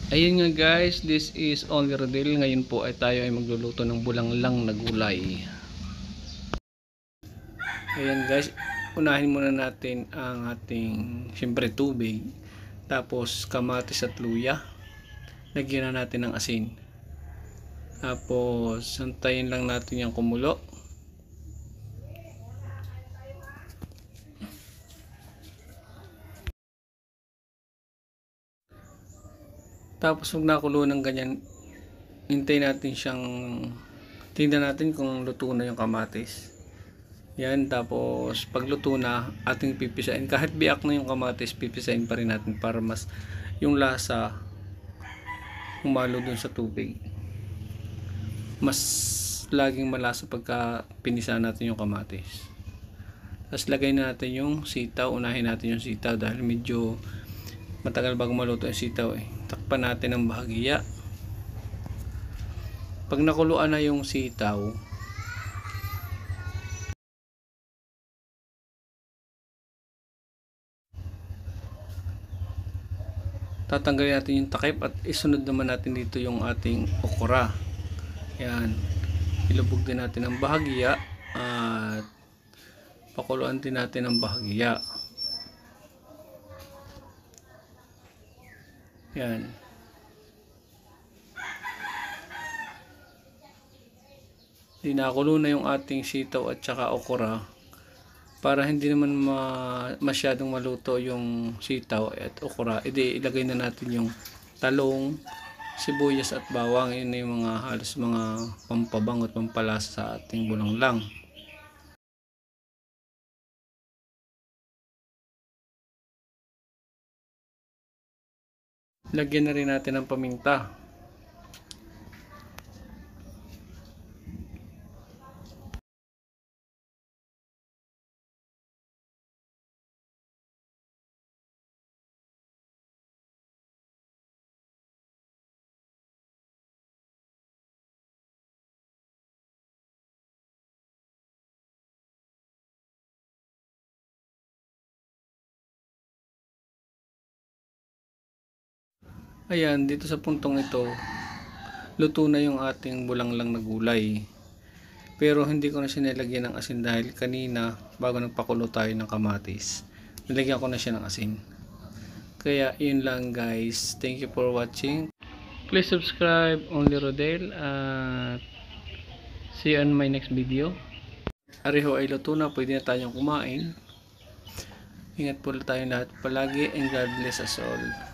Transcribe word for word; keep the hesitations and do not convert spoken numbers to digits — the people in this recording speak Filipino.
Ayun nga guys, this is Only Rodel. Ngayon po ay tayo ay magluluto ng bulanglang na gulay. Ayan guys, unahin muna natin ang ating syempre tubig. Tapos kamatis at luya. Lagyan na natin ng asin. Tapos santayin lang natin yung kumulo. Tapos pag nakulo ng ganyan, hintayin natin siyang, tingnan natin kung luto na yung kamatis. Yan, tapos pag luto na, ating pipisain. Kahit biak na yung kamatis, pipisain pa rin natin para mas yung lasa humalo dun sa tubig. Mas laging malasa pagka pinisa natin yung kamatis. Tapos lagay na natin yung sitaw. Unahin natin yung sitaw dahil medyo matagal bago maluto yung sitaw eh. Takpan natin ng bahagya. Pag nakuluan na yung sitaw, tatanggalin natin yung takip at isunod naman natin dito yung ating okra. Yan. Ilubog din natin ng bahagya at pakuluan din natin ng bahagya. Yan. Dinakulo na yung ating sitaw at saka okra para hindi naman ma masyadong maluto yung sitaw at okra. Edi ilagay na natin yung talong, sibuyas at bawang. Yun na yung mga halos mga pampabango at pampalasa sa ating bulanglang. Lagyan na rin natin ng paminta. Ayan, dito sa puntong ito, luto na yung ating bulanglang na gulay. Pero hindi ko na siya nilagyan ng asin dahil kanina, bago nagpakulo tayo ng kamatis, nilagyan ko na siya ng asin. Kaya yun lang guys. Thank you for watching. Please subscribe Only Rodel at see you on my next video. Ariho ay luto na, pwede na tayong kumain. Ingat po tayo lahat palagi and God bless us all.